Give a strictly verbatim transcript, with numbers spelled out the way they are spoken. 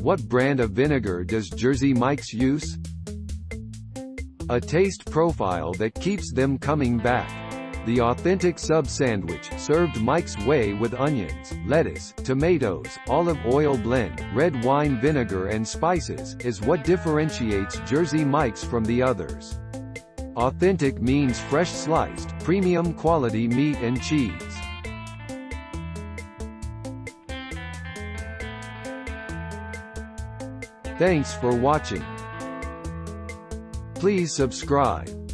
What brand of vinegar does Jersey Mike's use? A taste profile that keeps them coming back. The authentic sub sandwich, served Mike's way with onions, lettuce, tomatoes, olive oil blend, red wine vinegar and spices, is what differentiates Jersey Mike's from the others. Authentic means fresh sliced, premium quality meat and cheese. Thanks for watching. Please subscribe.